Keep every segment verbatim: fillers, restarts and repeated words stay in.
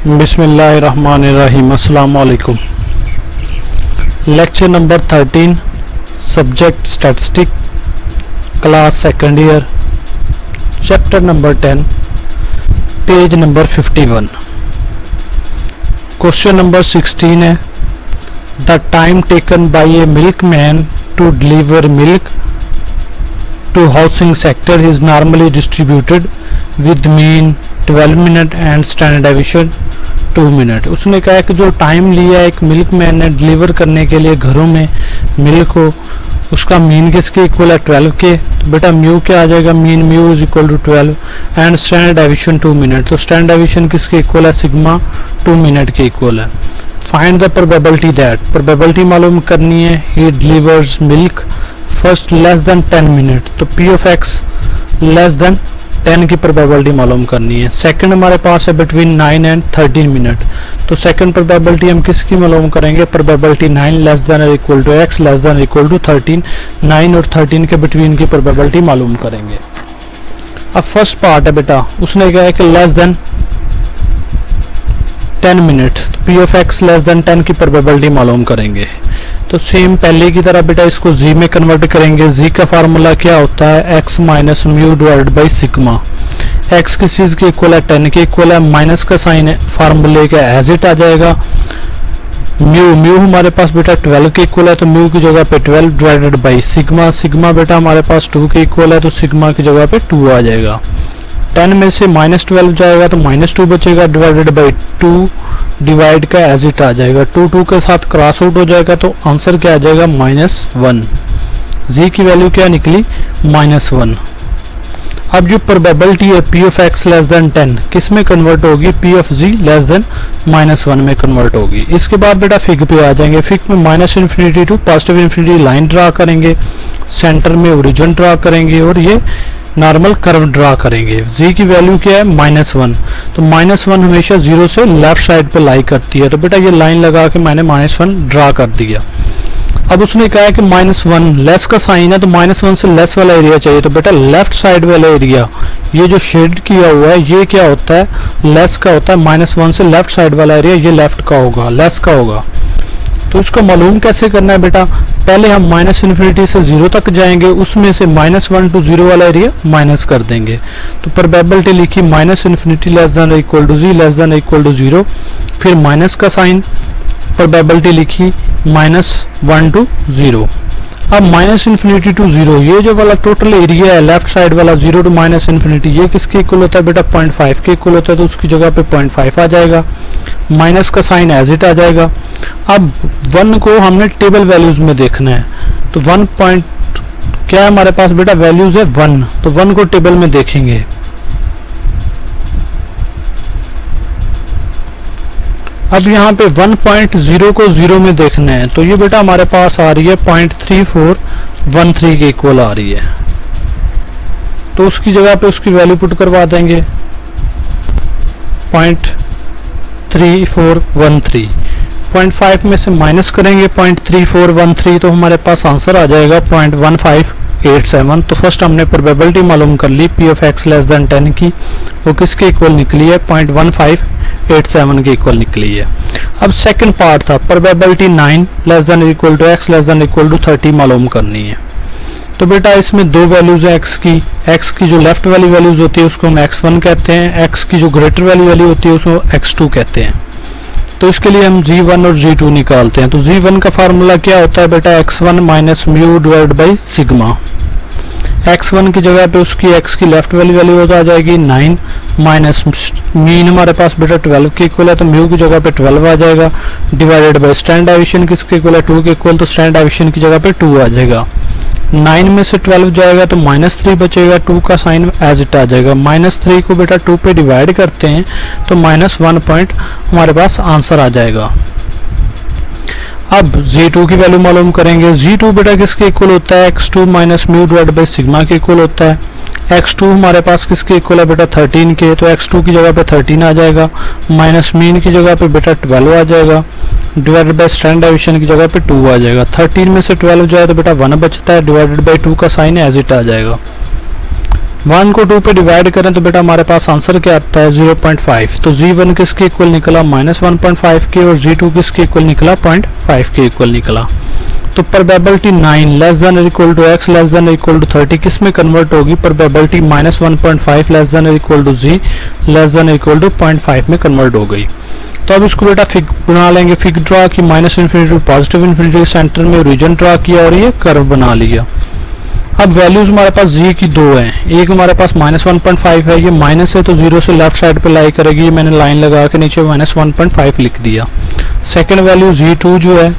बिस्मिल्लाहिर्रहमानिर्रहीम। अस्सलाम वालेकुम। Lecture number thirteen, subject statistic, class second year, chapter number ten, page number fifty one. Question number sixteen है, the time taken by a milk man to deliver milk to housing sector is normally distributed with mean twelve minute and standard deviation two minute. उसने कहा कि जो time लिया एक milk man ने deliver करने के लिए घरों में मिल्क को, उसका मीन किसके इक्वल है ट्वेल्व के। तो बेटा म्यू क्या आ जाएगा, mean mu is equal to twelve and standard deviation two minute. तो स्टैंडर्ड डेविएशन किसके इक्वल है, सिग्मा टू मिनट के इक्वल है। Find the probability that, probability मालूम करनी है, he delivers milk first less than ten minute. तो P of X less than ten की प्रोबेबिलिटी मालूम करनी है। सेकंड हमारे पास है between nine and thirteen minute. तो सेकंड प्रोबेबिलिटी हम किसकी मालूम करेंगे, प्रोबेबिलिटी नाइन लेस देन और equal to X less than equal to thirteen. Nine और थर्टीन के बिटवीन की प्रोबेबिलिटी मालूम करेंगे। अब फर्स्ट पार्ट है बेटा, उसने कहा है कि लेस देन टेन मिनट, तो P of X less than ten की प्रोबेबिलिटी मालूम करेंगे। तो सेम पहले की तरह बेटा इसको जी में कन्वर्ट करेंगे। जी का फार्मूला क्या होता है, X minus mu divided by sigma. X किस चीज के इक्वल है, टेन के इक्वल है, माइनस का साइन है फार्मूले का एज इट आ जाएगा। म्यू म्यू हमारे पास बेटा ट्वेल्व के इक्वल है, तो म्यू की जगह पे twelve divided by sigma. Sigma बेटा हमारे पास टू के इक्वल है, तो सिग्मा की जगह पे टू आ जाएगा। टेन में से माइनस ट्वेल्व जाएगा तो माइनस टू बचेगा, डिवाइडेड बाई टू, डिवाइड का एज इट आ जाएगा। टू टू के साथ क्रॉस आउट हो जाएगा, तो आंसर क्या आ जाएगा, माइनस वन। जी की वैल्यू क्या निकली, माइनस वन। अब जो प्रोबेबिलिटी है P of X less than ten किस में कन्वर्ट होगी, P of Z less than minus one में कन्वर्ट होगी। इसके बाद बेटा फिग पे आ जाएंगे। फिग में minus infinity to positive infinity line draw करेंगे, सेंटर में ओरिजिन ड्रा करेंगे और ये नॉर्मल कर्व ड्रा करेंगे। जी की वैल्यू क्या है, माइनस वन। तो माइनस वन हमेशा जीरो से लेफ्ट साइड पे लाई करती है, तो बेटा ये लाइन लगा के मैंने माइनस वन ड्रा कर दिया। अब उसने कहा है कि माइनस वन लेस का साइन है, तो माइनस वन से लेस वाला एरिया चाहिए। तो बेटा लेफ्ट साइड वाला एरिया, ये जो शेड किया हुआ है ये क्या होता है, लेस का होता है। माइनस वन से लेफ्ट साइड वाला एरिया ये लेफ्ट का होगा, लेस का होगा। तो इसको मालूम कैसे करना है बेटा, पहले हम माइनस इन्फिनिटी से जीरो तक जाएंगे, उसमें से माइनस वन टू जीरो वाला एरिया माइनस कर देंगे। तो प्रोबेबिलिटी लिखी minus infinity less than equal to Z less than equal to zero, फिर माइनस का साइन, प्रोबेबिलिटी लिखी माइनस वन टू जीरो। अब माइनस इन्फिनिटी टू जीरो, ये जो वाला टोटल एरिया है लेफ्ट साइड वाला जीरो टू माइनस इन्फिनिटी, ये किसके इक्वल होता है बेटा, पॉइंट फाइव के इक्वल होता है। तो उसकी जगह पे पॉइंट फाइव आ जाएगा, माइनस का साइन एज इट आ जाएगा। अब वन को हमने टेबल वैल्यूज में देखना है, तो वन पॉइंट क्या है हमारे पास बेटा, वैल्यूज है वन, तो वन को टेबल में देखेंगे। अब यहाँ पे वन पॉइंट जीरो को जीरो में देखना है, तो ये बेटा हमारे पास आ रही है point three four one three के इक्वल आ रही है। तो उसकी जगह पे उसकी वैल्यू पुट करवा देंगे, point three four one three. Point five में से माइनस करेंगे point three four one three, तो हमारे पास आंसर आ जाएगा point one five eight seven. तो फर्स्ट हमने प्रोबेबिलिटी मालूम कर ली P of X less than ten की, वो किसके इक्वल निकली है, point one five eight seven के इक्वल निकली है। अब सेकंड पार्ट था probability nine less than equal to X less than equal to thirty मालूम करनी है। तो बेटा इसमें दो वैल्यूज है एक्स की, एक्स की जो लेफ्ट वाली वैल्यूज होती है उसको हम एक्स वन कहते हैं, एक्स की जो ग्रेटर वाली वैल्यू होती है उसको एक्स टू कहते हैं। तो इसके लिए हम जी वन और जी टू निकालते हैं। तो जी वन का फार्मूला क्या होता है बेटा, X one minus mu divide by sigma. X one की जगह पे उसकी एक्स की लेफ्ट वाली वैल्यू आ जाएगी नाइन, माइनस मीन हमारे पास बेटा ट्वेल्व के इक्वल है, तो म्यू की जगह पे ट्वेल्व आ जाएगा, डिवाइडेड बाई स्टैंडर्ड डेविएशन किसके इक्वल है, टू के इक्वल, तो स्टैंडर्ड डेविएशन की जगह पे टू आ जाएगा। नाइन में से ट्वेल्व जाएगा तो माइनस थ्री बचेगा, टू का साइन एज इट आ जाएगा। माइनस थ्री को बेटा टू पे डिवाइड करते हैं तो माइनस वन पॉइंट हमारे पास आंसर आ जाएगा। अब जी टू की वैल्यू मालूम करेंगे। जी टू बेटा किसके इक्वल होता है, X two minus mu divide by sigma के इक्वल होता है। एक्स टू हमारे पास किसके इक्वल है बेटा, थर्टीन के, तो एक्स टू की जगह पे थर्टीन आ जाएगा, माइनस मीन की जगह पे बेटा ट्वेल्व आ जाएगा, डिवाइडेड बाई स्टैंडर्ड डेविएशन की जगह पे टू आ जाएगा। थर्टीन में से ट्वेल्व जाए तो बेटा वन बचता है, डिवाइडेड बाई टू का साइन एज इट आ जाएगा। वन को टू पे डिवाइड करें तो बेटा हमारे पास आंसर क्या आता है ज़ीरो पॉइंट फाइव। तो जी वन किसके इक्वल निकला माइनस वन पॉइंट फाइव के और जी टू किसके इक्वल निकला पॉइंट फाइव के इक्वल निकला। तो probability nine less than equal to X less than equal to thirty किस में कन्वर्ट होगी, probability minus one point five less than equal to Z less than equal to point five में convert हो गई। तो अब इसको बेटा फिग बना लेंगे, फिग ड्रा की minus infinity to positive infinity, centre में रीजन ड्रा किया और ये कर्व बना लिया। अब वैल्यूज हमारे पास जी की दो हैं, एक हमारे पास माइनस वन पॉइंट फाइव है, ये माइनस है तो जीरो से लेफ्ट साइड पे लाई करेगी, ये मैंने लाइन लगा के नीचे माइनस वन पॉइंट फाइव लिख दिया। सेकेंड वैल्यू जी टू जो है,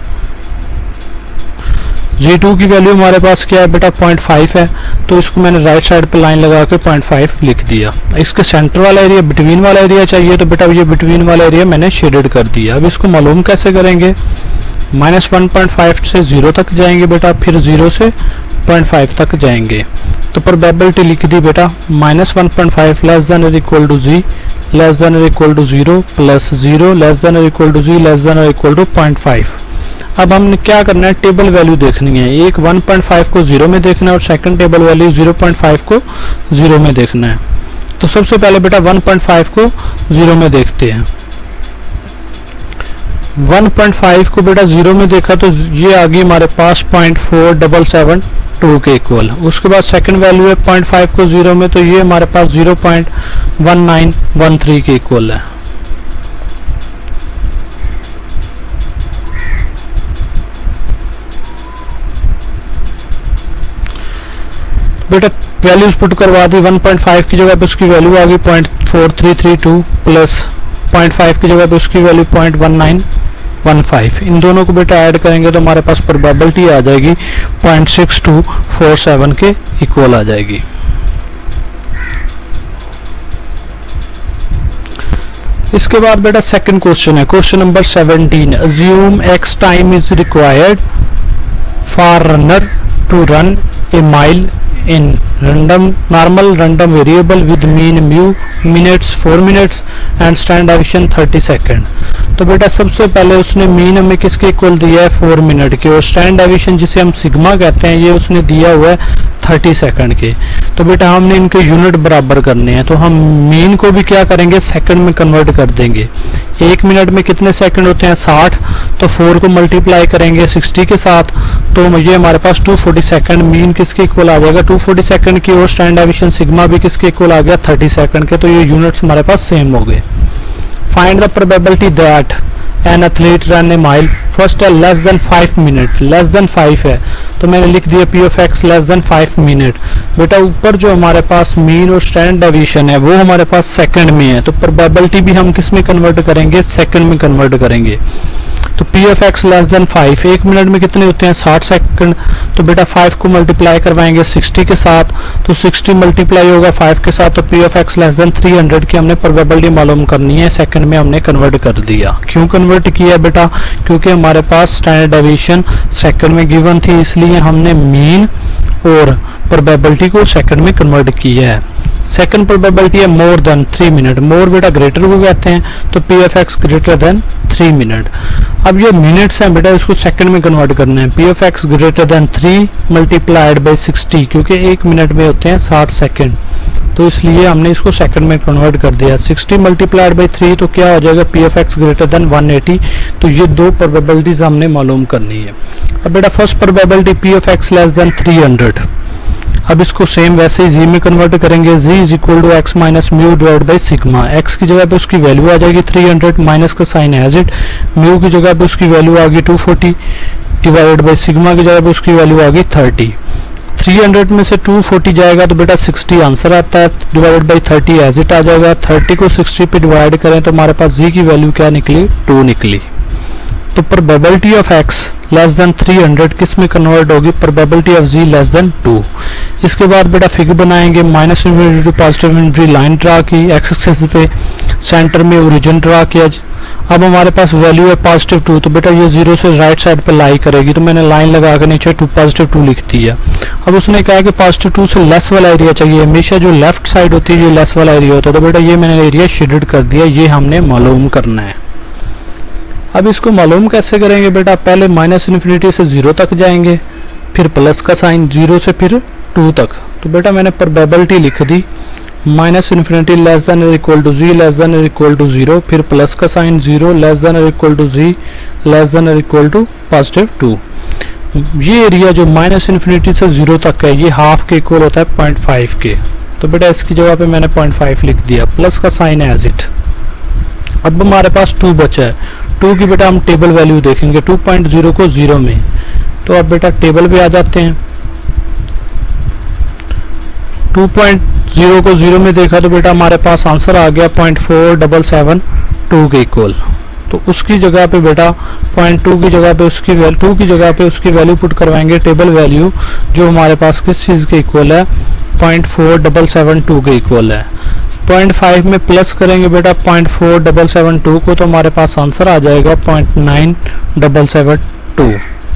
जी टू की वैल्यू हमारे पास क्या है बेटा पॉइंट फाइव है, तो इसको मैंने राइट साइड पे लाइन लगा के पॉइंट फाइव लिख दिया। इसके सेंटर वाला एरिया बिटवीन वाला एरिया चाहिए, तो बेटा ये बिटवीन वाला एरिया मैंने शेडेड कर दिया। अब इसको मालूम कैसे करेंगे, माइनस वन पॉइंट फाइव से जीरो तक जाएंगे बेटा, फिर जीरो से पॉइंट फाइव तक जाएंगे। तो प्रोबेबिलिटी लिख दी बेटा minus one point five less than equal to Z less than equal to zero plus zero less than equal to Z less than equal to point five. अब हमने क्या करना है, टेबल वैल्यू देखनी है, एक वन पॉइंट फाइव को zero में देखना है और second table value zero point five को जीरो में देखना है। तो सबसे पहले बेटा वन पॉइंट फाइव को जीरो में देखते हैं। वन पॉइंट फाइव को बेटा जीरो में देखा तो ये आ गई हमारे पास point four double seven two के इक्वल। उसके बाद सेकंड वैल्यू है पॉइंट फाइव को जीरो में, तो ये हमारे पास zero point one nine one three के इक्वल है। बेटा वैल्यूज पुट करवा दी, वन पॉइंट फाइव की जगह पे उसकी वैल्यू आ गई point four three three two plus point five की जगह पे उसकी value point one nine one five. इन दोनों को बेटा ऐड करेंगे तो हमारे पास प्रोबेबिलिटी आ जाएगी point six two four seven के इक्वल आ जाएगी। इसके बाद बेटा सेकंड क्वेश्चन है, question number seventeen. Assume X time is required for runner to run a mile in random normal random variable with mean mu minutes four minutes and standard deviation thirty second. तो बेटा सबसे पहले उसने mean हमें किसके equal दिया है four minute के, और स्टैंड डेविएशन जिसे हम सिग्मा कहते हैं ये उसने दिया हुआ है थर्टी सेकंड के। तो बेटा हमने इनके यूनिट बराबर करने हैं, तो हम मीन को भी क्या करेंगे सेकंड में कन्वर्ट कर देंगे। एक मिनट में कितने सेकंड होते हैं साठ, तो फोर को मल्टीप्लाई करेंगे सिक्सटी के साथ, तो ये हमारे पास टू फोर्टी सेकंड मीन किसके इक्वल आ जाएगा टू फोर्टी सेकंड की, और स्टैंड डेविएशन सिग्मा भी किसके इक्वल आ गया थर्टी सेकंड के। तो ये यूनिट्स हमारे पास सेम हो गए। Find the probability that an athlete run a mile first है less than five minute, less than five है तो मैंने लिख दिया P of X less than five minute. बेटा ऊपर जो हमारे पास मीन और स्टैंड डेविएशन है वो हमारे पास सेकंड में है, तो प्रोबेबिलिटी भी हम किस में कन्वर्ट करेंगे सेकंड में कन्वर्ट करेंगे। तो P of X less than five, एक मिनट में कितने होते हैं साठ सेकंड, तो बेटा फाइव को मल्टीप्लाई करवाएंगे सिक्सटी के साथ, तो सिक्सटी मल्टीप्लाई होगा फाइव के साथ, तो P of X less than three hundred की हमने प्रोबेबिलिटी मालूम करनी है, सेकंड में हमने कन्वर्ट कर दिया। क्यों कन्वर्ट किया बेटा, क्योंकि हमारे पास स्टैंडर्ड डेविएशन सेकंड में गिवन थी, इसलिए हमने मीन और प्रोबेबिलिटी को सेकंड में कन्वर्ट किया है। सेकंड प्रोबेबिलिटी है more than three minute, more बेटा ग्रेटर को कहते हैं, तो P F X greater than three minute. अब ये मिनट्स हैं बेटा इसको सेकंड में कन्वर्ट करना है, P F X greater than three multiplied by sixty, क्योंकि एक मिनट में होते हैं साठ सेकंड, तो इसलिए हमने इसको सेकंड में कन्वर्ट कर दिया। सिक्सटी मल्टीप्लाइड बाई थ्री तो क्या हो जाएगा P F X greater than one eighty. तो ये दो प्रोबेबिलिटीज हमने मालूम करनी है। अब बेटा first probability P F X less than three hundred, अब इसको सेम वैसे ही जी में कन्वर्ट करेंगे, Z is equal to X minus mu divide by sigma. X की जगह पे उसकी वैल्यू आ जाएगी थ्री हंड्रेड, माइनस का साइन एज इट, म्यू की जगह पे उसकी वैल्यू आ गई two forty divide by sigma की जगह पे उसकी वैल्यू आ गई थर्टी। थ्री हंड्रेड में से टू फोर्टी जाएगा तो बेटा सिक्सटी आंसर आता है, divide by thirty as it आ जाएगा। थर्टी को सिक्सटी पे डिवाइड करें तो हमारे पास जी की वैल्यू क्या निकली टू निकली। तो probability of X less than three hundred किस में कन्वर्ट होगी, probability of Z less than two. इसके बाद बेटा फिगर बनाएंगे, minus infinity to positive infinity line draw की, एक्स एक्सिस पे सेंटर में ओरिजिन ड्रा किया। अब हमारे पास वैल्यू है पॉजिटिव टू, तो बेटा ये जीरो से राइट साइड पे लाई करेगी, तो मैंने लाइन लगा कर नीचे टू पॉजिटिव टू लिख दिया। अब उसने कहा कि पॉजिटिव टू से लेस वाला एरिया चाहिए, हमेशा जो लेफ्ट साइड होती है ये लेस वाला एरिया होता है, तो बेटा ये मैंने एरिया शेडेड कर दिया, ये हमने मालूम करना है। अब इसको मालूम कैसे करेंगे बेटा, पहले माइनस इन्फिनिटी से जीरो तक जाएंगे, फिर प्लस का साइन जीरो से फिर टू तक, तो बेटा मैंने प्रोबेबिलिटी लिख दी minus infinity less than equal to Z less than equal to zero, फिर प्लस का sign zero less than equal to Z less than equal to positive two. ये एरिया जो माइनस इन्फिनिटी से जीरो तक है ये हाफ के equal होता है पॉइंट फाइव के, तो बेटा इसकी जगह पे मैंने पॉइंट फाइव लिख दिया, प्लस का साइन है एज इट। अब हमारे पास टू बचा है, टू की बेटा हम टेबल वैल्यू देखेंगे टू पॉइंट जीरो को जीरो में, तो अब बेटा टेबल पे आ जाते हैं। टू पॉइंट जीरो को जीरो में देखा तो बेटा हमारे पास आंसर आ गया point four double seven two के इक्वल, तो उसकी जगह पे बेटा पॉइंट टू की जगह पे उसकी वैल्यू टू की जगह पे उसकी वैल्यू पुट करवाएंगे टेबल वैल्यू जो हमारे पास किस चीज़ के इक्वल है, point four double seven two के इक्वल है। पॉइंट फाइव में प्लस करेंगे बेटा point four double seven two को, तो हमारे पास आंसर आ जाएगा point nine double seven two.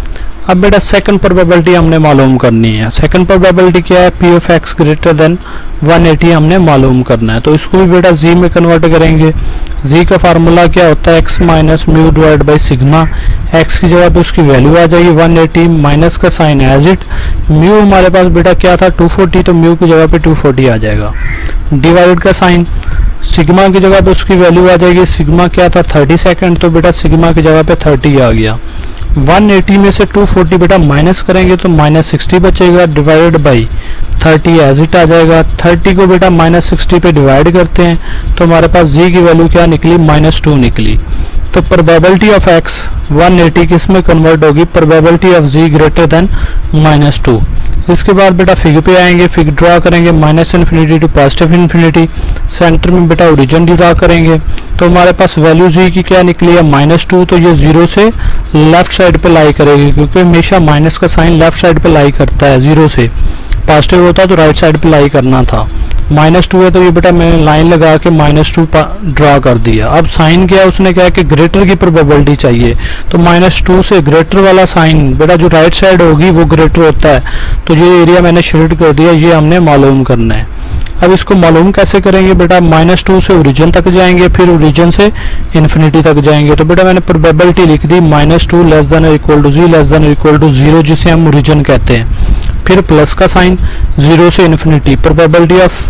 अब बेटा सेकंड प्रोबेबिलिटी हमने मालूम करनी है। सेकंड प्रोबेबिलिटी क्या है, P of X greater than one eighty हमने मालूम करना है, तो इसको भी बेटा जी में कन्वर्ट करेंगे। जी का फार्मूला क्या होता है, X minus mu divide by sigma, X की जगह पे उसकी वैल्यू आ जाएगी वन एटी, माइनस का साइन एज इट, म्यू हमारे पास बेटा क्या था टू फोर्टी, तो म्यू की जगह पे टू फोर्टी आ जाएगा, डिवाइडेड का साइन, सिग्मा की जगह पे उसकी वैल्यू आ जाएगी, सिग्मा क्या था थर्टी सेकेंड, तो बेटा सिग्मा की जगह पे थर्टी आ गया। वन एटी में से टू फोर्टी बेटा माइनस करेंगे तो माइनस सिक्सटी बचेगा, divided by thirty as it आ जाएगा। थर्टी को बेटा माइनस सिक्सटी पे डिवाइड करते हैं तो हमारे पास जी की वैल्यू क्या निकली, माइनस टू निकली। तो probability of X one eighty किस में कन्वर्ट होगी, probability of Z greater than minus two. इसके बाद बेटा फिग पे आएंगे, फिग ड्रा करेंगे minus infinity to positive infinity, centre में बेटा ओरिजिन ड्रा करेंगे तो हमारे पास वैल्यू जी की क्या निकली है, माइनस टू, तो ये जीरो से लेफ्ट साइड पे लाई करेगी क्योंकि हमेशा माइनस का साइन लेफ्ट साइड पे लाई करता है, जीरो से पॉजिटिव होता तो राइट साइड पे लाई करना था। माइनस टू है तो ये बेटा मैंने लाइन लगा के माइनस टू ड्रा कर दिया। अब साइन क्या है, उसने क्या है कि ग्रेटर की प्रोबेबिलिटी चाहिए, तो माइनस टू से ग्रेटर वाला साइन बेटा जो राइट साइड होगी वो ग्रेटर होता है, तो ये एरिया मैंने शेड कर दिया, ये हमने मालूम करना है। अब इसको मालूम कैसे करेंगे बेटा, माइनस टू से ओरिजिन तक जाएंगे, फिर ओरिजिन से इन्फिनिटी तक जाएंगे, तो बेटा मैंने प्रोबेबिलिटी लिख दी minus two less than equal to Z less than equal to zero, जिसे हम ओरिजिन कहते हैं, फिर प्लस का साइन, जीरो से infinity, probability of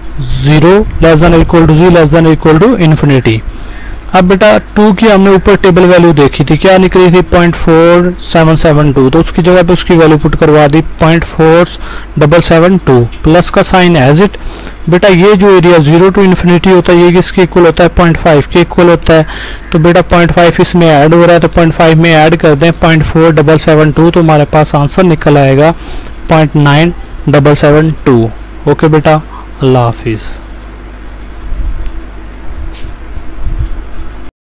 zero less than equal to Z less than equal to infinity. अब बेटा टू की हमने ऊपर टेबल वैल्यू देखी थी, क्या निकली थी point four seven seven two, तो उसकी जगह पे उसकी वैल्यू पुट करवा दी point four double seven two, plus का साइन एज इट। बेटा ये जो एरिया जीरो टू इन्फिनिटी होता है ये किसके इक्वल होता है, पॉइंट फाइव के इक्वल होता है, तो बेटा पॉइंट फाइव इसमें ऐड हो रहा है तो पॉइंट फाइव में ऐड कर दें point four double seven two, तो हमारे पास आंसर निकल आएगा point nine double seven two. Okay बेटा, अल्लाह हाफिज़।